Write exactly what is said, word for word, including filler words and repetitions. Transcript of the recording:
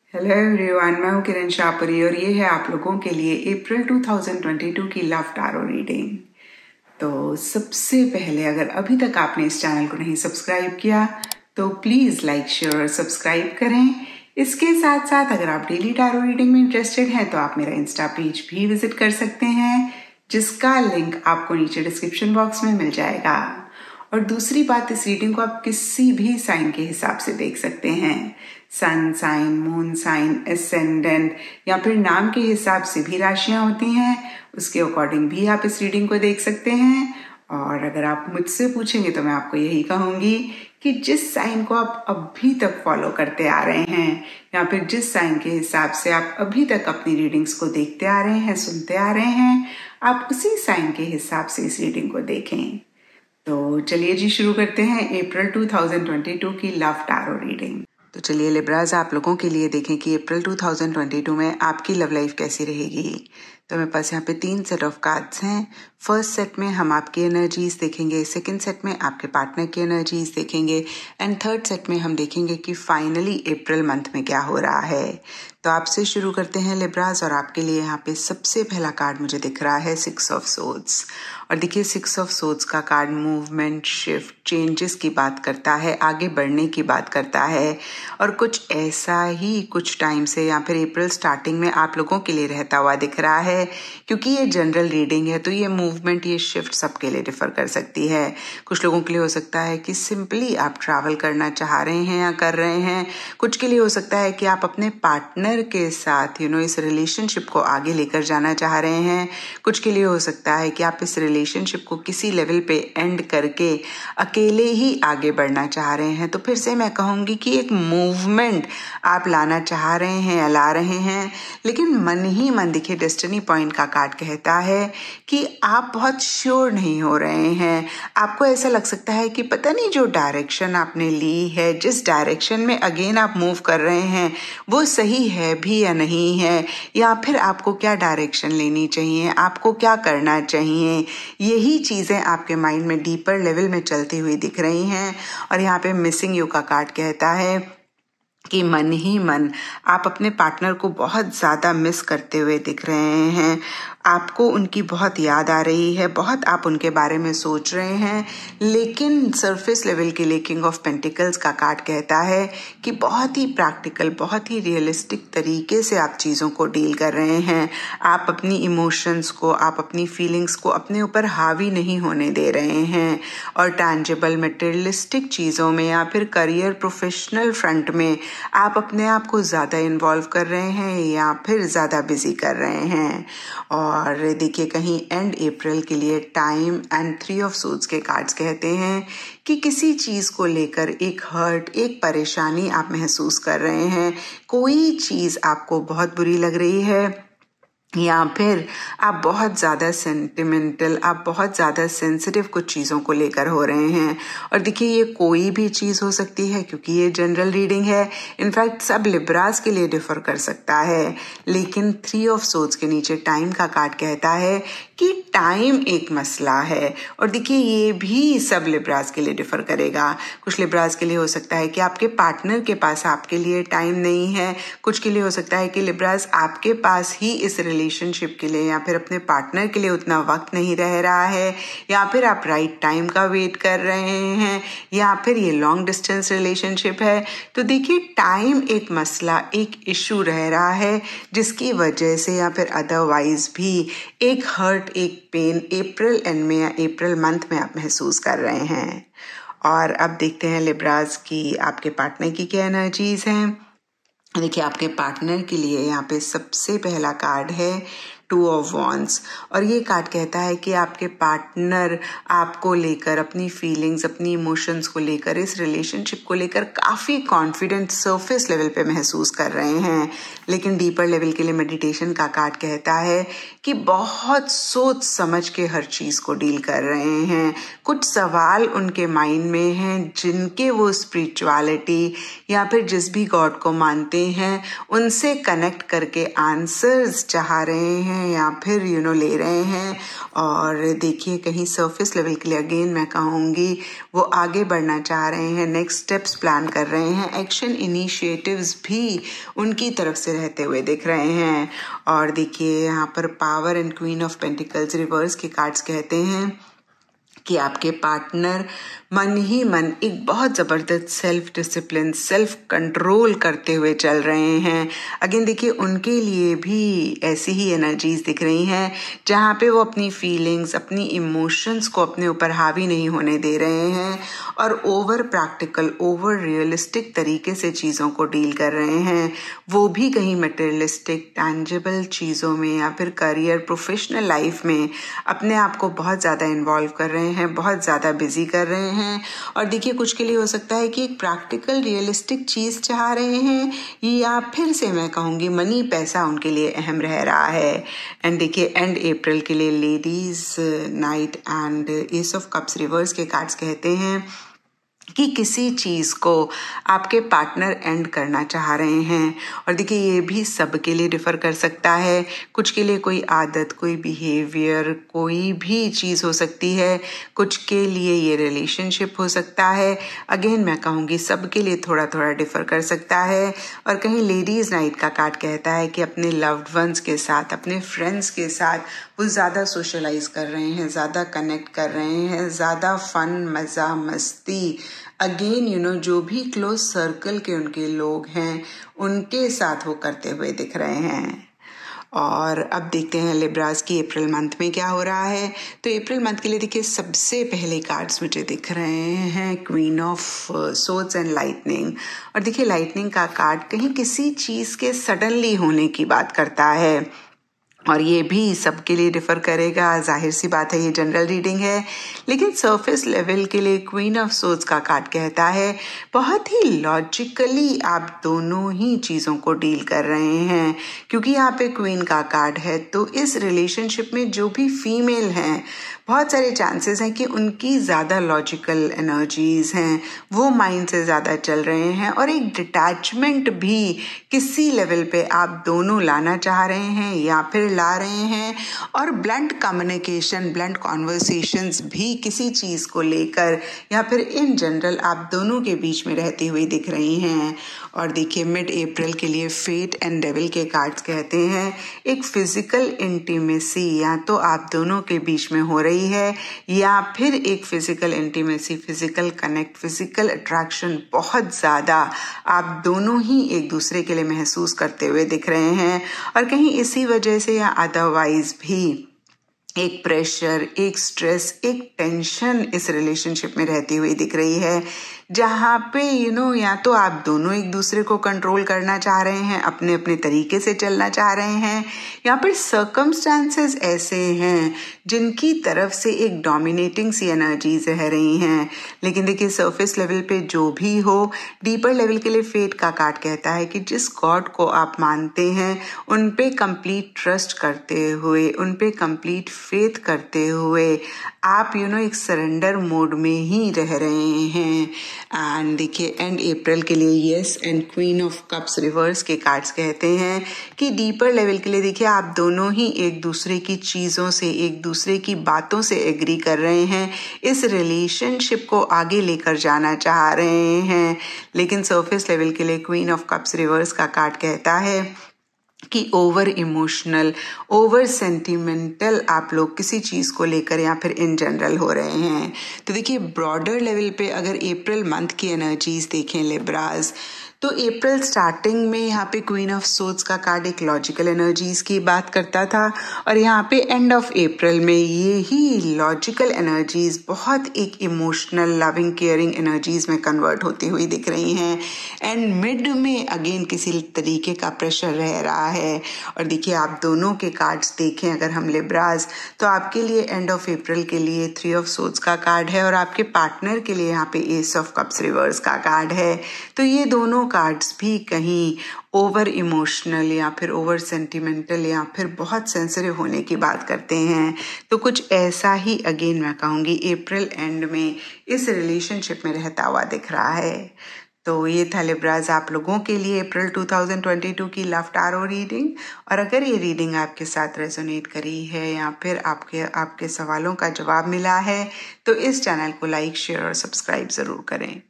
Hello everyone, मैं हूँ किरण शाहपुरी और ये है आप लोगों के लिए अप्रैल दो हज़ार बाईस की लव टैरो रीडिंग। तो सबसे पहले अगर अभी तक आपने इस चैनल को नहीं सब्सक्राइब किया तो प्लीज़ लाइक शेयर और सब्सक्राइब करें। इसके साथ साथ अगर आप डेली टैरो रीडिंग में इंटरेस्टेड हैं तो आप मेरा इंस्टा पेज भी विजिट कर सकते हैं, जिसका लिंक आपको नीचे डिस्क्रिप्शन बॉक्स में मिल जाएगा। और दूसरी बात, इस रीडिंग को आप किसी भी साइन के हिसाब से देख सकते हैं। Sun sign, moon sign, ascendant या फिर नाम के हिसाब से भी राशियां होती हैं, उसके अकॉर्डिंग भी आप इस रीडिंग को देख सकते हैं। और अगर आप मुझसे पूछेंगे तो मैं आपको यही कहूंगी कि जिस साइन को आप अभी तक फॉलो करते आ रहे हैं या फिर जिस साइन के हिसाब से आप अभी तक अपनी रीडिंग्स को देखते आ रहे हैं, सुनते आ रहे हैं, आप उसी साइन के हिसाब से इस रीडिंग को देखें। तो चलिए जी शुरू करते हैं अप्रैल दो हज़ार बाईस की लव टैरो रीडिंग। तो चलिए लिब्राज, आप लोगों के लिए देखें कि अप्रैल दो हज़ार बाईस में आपकी लव लाइफ कैसी रहेगी। तो मेरे पास यहाँ पे तीन सेट ऑफ कार्ड्स हैं। फर्स्ट सेट में हम आपकी एनर्जीज देखेंगे, सेकंड सेट में आपके पार्टनर की एनर्जीज देखेंगे एंड थर्ड सेट में हम देखेंगे कि फाइनली अप्रैल मंथ में क्या हो रहा है। तो आपसे शुरू करते हैं लिब्राज, और आपके लिए यहाँ पे सबसे पहला कार्ड मुझे दिख रहा है सिक्स ऑफ सोर्ड्स। और देखिए, सिक्स ऑफ सोर्ड्स का कार्ड मूवमेंट, शिफ्ट, चेंजेस की बात करता है, आगे बढ़ने की बात करता है। और कुछ ऐसा ही कुछ टाइम से या फिर अप्रैल स्टार्टिंग में आप लोगों के लिए रहता हुआ दिख रहा है। क्योंकि ये जनरल रीडिंग है तो ये मूवमेंट, ये शिफ्ट सबके लिए डिफर कर सकती है। कुछ लोगों के लिए हो सकता है कि सिंपली आप ट्रैवल करना चाह रहे हैं या कर रहे हैं। कुछ के लिए हो सकता है कि आप अपने पार्टनर के साथ यू नो इस रिलेशनशिप को आगे लेकर जाना चाह रहे हैं। कुछ के लिए हो सकता है कि आप इस रिलेशनशिप को किसी लेवल पे एंड करके अकेले ही आगे बढ़ना चाह रहे हैं। तो फिर से मैं कहूंगी कि एक मूवमेंट आप लाना चाह रहे हैं या ला रहे हैं, लेकिन मन ही मन, देखिए डेस्टिनी पॉइंट का कार्ड कहता है कि आप बहुत श्योर नहीं हो रहे हैं। आपको ऐसा लग सकता है कि पता नहीं जो डायरेक्शन आपने ली है, जिस डायरेक्शन में अगेन आप मूव कर रहे हैं, वो सही है भी या नहीं है, या फिर आपको क्या डायरेक्शन लेनी चाहिए, आपको क्या करना चाहिए। यही चीजें आपके माइंड में डीपर लेवल में चलती हुई दिख रही हैं। और यहाँ पे मिसिंग यू का कार्ड कहता है कि मन ही मन आप अपने पार्टनर को बहुत ज्यादा मिस करते हुए दिख रहे हैं। आपको उनकी बहुत याद आ रही है, बहुत आप उनके बारे में सोच रहे हैं, लेकिन सरफेस लेवल के लिए किंग ऑफ पेंटिकल्स का कार्ड कहता है कि बहुत ही प्रैक्टिकल, बहुत ही रियलिस्टिक तरीके से आप चीज़ों को डील कर रहे हैं। आप अपनी इमोशंस को, आप अपनी फीलिंग्स को अपने ऊपर हावी नहीं होने दे रहे हैं। और टैंजिबल मटेरियलिस्टिक चीज़ों में या फिर करियर, प्रोफेशनल फ्रंट में आप अपने आप को ज़्यादा इन्वॉल्व कर रहे हैं या फिर ज़्यादा बिजी कर रहे हैं। और और देखिए, कहीं एंड अप्रैल के लिए time and three of swords के कार्ड्स कहते हैं कि किसी चीज को लेकर एक हर्ट, एक परेशानी आप महसूस कर रहे हैं। कोई चीज आपको बहुत बुरी लग रही है या फिर आप बहुत ज़्यादा सेंटिमेंटल, आप बहुत ज़्यादा सेंसिटिव कुछ चीज़ों को लेकर हो रहे हैं। और देखिए, ये कोई भी चीज़ हो सकती है क्योंकि ये जनरल रीडिंग है। इनफैक्ट सब लिब्रास के लिए डिफर कर सकता है। लेकिन थ्री ऑफ सोर्ड्स के नीचे टाइम का कार्ड कहता है कि टाइम एक मसला है। और देखिए, ये भी सब लिब्रास के लिए डिफर करेगा। कुछ लिब्रास के लिए हो सकता है कि आपके पार्टनर के पास आपके लिए टाइम नहीं है। कुछ के लिए हो सकता है कि लिब्रास आपके पास ही इस रिलेशनशिप के लिए या फिर अपने पार्टनर के लिए उतना वक्त नहीं रह रहा है, या फिर आप राइट टाइम का वेट कर रहे हैं, या फिर ये लॉन्ग डिस्टेंस रिलेशनशिप है। तो देखिए, टाइम एक मसला, एक इशू रह रहा है, जिसकी वजह से या फिर अदरवाइज भी एक हर्ट, एक पेन अप्रैल एंड में या अप्रैल मंथ में आप महसूस कर रहे हैं। और अब देखते हैं लिब्रास की आपके पार्टनर की क्या एनर्जीज हैं। देखिए, आपके पार्टनर के लिए यहाँ पे सबसे पहला कार्ड है टू ऑफ वॉन्ड्स। और ये कार्ड कहता है कि आपके पार्टनर आपको लेकर, अपनी फीलिंग्स, अपनी इमोशंस को लेकर, इस रिलेशनशिप को लेकर काफ़ी कॉन्फिडेंट सरफेस लेवल पे महसूस कर रहे हैं। लेकिन डीपर लेवल के लिए मेडिटेशन का कार्ड कहता है कि बहुत सोच समझ के हर चीज़ को डील कर रहे हैं। कुछ सवाल उनके माइंड में हैं जिनके वो स्पिरिचुअलिटी या फिर जिस भी गॉड को मानते हैं उनसे कनेक्ट करके आंसर्स चाह रहे हैं। हैं या फिर यू नो ले रहे हैं। और देखिए कहीं सरफेस लेवल के लिए अगेन मैं कहूँगी वो आगे बढ़ना चाह रहे हैं, नेक्स्ट स्टेप्स प्लान कर रहे हैं, एक्शन इनिशिएटिव्स भी उनकी तरफ से रहते हुए दिख रहे हैं। और देखिए यहाँ पर power and queen of pentacles reverse के कार्ड्स कहते हैं कि आपके पार्टनर मन ही मन एक बहुत ज़बरदस्त सेल्फ डिसिप्लिन, सेल्फ कंट्रोल करते हुए चल रहे हैं। अगेन देखिए उनके लिए भी ऐसी ही एनर्जीज दिख रही हैं जहाँ पे वो अपनी फीलिंग्स, अपनी इमोशंस को अपने ऊपर हावी नहीं होने दे रहे हैं और ओवर प्रैक्टिकल, ओवर रियलिस्टिक तरीके से चीज़ों को डील कर रहे हैं। वो भी कहीं मटेरियलिस्टिक टैंजिबल चीज़ों में या फिर करियर, प्रोफेशनल लाइफ में अपने आप को बहुत ज़्यादा इन्वॉल्व कर रहे हैं, बहुत ज़्यादा बिजी कर रहे हैं। और देखिए कुछ के लिए हो सकता है कि एक प्रैक्टिकल रियलिस्टिक चीज चाह रहे हैं या फिर से मैं कहूँगी मनी, पैसा उनके लिए अहम रह रहा है। एंड देखिए एंड अप्रैल के लिए ladies knight and ace of cups reverse के कार्ड्स कहते हैं कि किसी चीज़ को आपके पार्टनर एंड करना चाह रहे हैं। और देखिए ये भी सबके लिए डिफ़र कर सकता है, कुछ के लिए कोई आदत, कोई बिहेवियर, कोई भी चीज़ हो सकती है, कुछ के लिए ये रिलेशनशिप हो सकता है। अगेन मैं कहूँगी सबके लिए थोड़ा थोड़ा डिफ़र कर सकता है। और कहीं लेडीज़ नाइट का कार्ड कहता है कि अपने लव्ड वंस के साथ, अपने फ्रेंड्स के साथ वो ज़्यादा सोशलाइज कर रहे हैं, ज़्यादा कनेक्ट कर रहे हैं, ज़्यादा फन, मज़ा, मस्ती, अगेन यू नो जो भी क्लोज सर्कल के उनके लोग हैं उनके साथ वो करते हुए दिख रहे हैं। और अब देखते हैं लिब्रास की अप्रैल मंथ में क्या हो रहा है। तो अप्रैल मंथ के लिए देखिए सबसे पहले कार्ड्स मुझे दिख रहे हैं queen of swords and lightning. और देखिए लाइटनिंग का कार्ड कहीं किसी चीज़ के सडनली होने की बात करता है और ये भी सबके लिए डिफर करेगा, जाहिर सी बात है ये जनरल रीडिंग है। लेकिन सरफेस लेवल के लिए क्वीन ऑफ सोर्ड्स का कार्ड कहता है बहुत ही लॉजिकली आप दोनों ही चीज़ों को डील कर रहे हैं, क्योंकि यहाँ पे क्वीन का कार्ड है। तो इस रिलेशनशिप में जो भी फीमेल हैं बहुत सारे चांसेस हैं कि उनकी ज़्यादा लॉजिकल एनर्जीज हैं, वो माइंड से ज़्यादा चल रहे हैं और एक डिटैचमेंट भी किसी लेवल पे आप दोनों लाना चाह रहे हैं या फिर ला रहे हैं। और ब्लंट कम्युनिकेशन, ब्लंट कॉन्वर्सेशंस भी किसी चीज़ को लेकर या फिर इन जनरल आप दोनों के बीच में रहती हुई दिख रही हैं। और देखिए मिड अप्रैल के लिए फेट एंड डेविल के कार्ड्स कहते हैं एक फिजिकल इंटीमेसी या तो आप दोनों के बीच में हो रही है या फिर एक physical intimacy, physical connect, physical attraction बहुत ज़्यादा आप दोनों ही एक दूसरे के लिए महसूस करते हुए दिख रहे हैं। और कहीं इसी वजह से या अदरवाइज भी एक प्रेशर, एक स्ट्रेस, एक टेंशन इस रिलेशनशिप में रहती हुई दिख रही है, जहाँ पे यू नो या तो आप दोनों एक दूसरे को कंट्रोल करना चाह रहे हैं, अपने अपने तरीके से चलना चाह रहे हैं, या फिर सर्कमस्टांसेस ऐसे हैं जिनकी तरफ से एक डोमिनेटिंग सी एनर्जीज रह रही हैं। लेकिन देखिए सरफेस लेवल पे जो भी हो, डीपर लेवल के लिए फेट का कार्ड कहता है कि जिस गॉड को आप मानते हैं उन पे कंप्लीट ट्रस्ट करते हुए, उन पे कंप्लीट फेथ करते हुए आप यू नो एक सरेंडर मोड में ही रह रहे हैं। एंड देखिए एंड अप्रैल के लिए yes and queen of cups reverse के कार्ड्स कहते हैं कि डीपर लेवल के लिए देखिए आप दोनों ही एक दूसरे की चीज़ों से, एक दूसरे की बातों से एग्री कर रहे हैं, इस रिलेशनशिप को आगे लेकर जाना चाह रहे हैं। लेकिन सरफेस लेवल के लिए क्वीन ऑफ कप्स रिवर्स का कार्ड कहता है कि ओवर इमोशनल, ओवर सेंटिमेंटल आप लोग किसी चीज़ को लेकर या फिर इन जनरल हो रहे हैं। तो देखिए ब्रॉडर लेवल पे अगर अप्रैल मंथ की एनर्जीज देखें लिब्रास, तो अप्रैल स्टार्टिंग में यहाँ पे क्वीन ऑफ सोर्ड्स का कार्ड एक लॉजिकल एनर्जीज की बात करता था और यहाँ पे एंड ऑफ अप्रैल में ये ही लॉजिकल एनर्जीज बहुत एक इमोशनल, लविंग, केयरिंग एनर्जीज में कन्वर्ट होती हुई दिख रही हैं। एंड मिड में अगेन किसी तरीके का प्रेशर रह रहा है। और देखिए आप दोनों के कार्ड्स देखें अगर हम लिब्रास, तो आपके लिए एंड ऑफ अप्रैल के लिए थ्री ऑफ सोर्ड्स का कार्ड है और आपके पार्टनर के लिए यहाँ पे एस ऑफ कप्स रिवर्स का कार्ड है। तो ये दोनों कार्ड्स भी कहीं ओवर इमोशनल या फिर ओवर सेंटिमेंटल या फिर बहुत सेंसिटिव होने की बात करते हैं। तो कुछ ऐसा ही अगेन मैं कहूँगी अप्रैल एंड में इस रिलेशनशिप में रहता हुआ दिख रहा है। तो ये था लिब्राज आप लोगों के लिए अप्रैल दो हज़ार बाईस की लव टैरो रीडिंग। और अगर ये रीडिंग आपके साथ रेजोनेट करी है या फिर आपके आपके सवालों का जवाब मिला है तो इस चैनल को लाइक शेयर और सब्सक्राइब ज़रूर करें।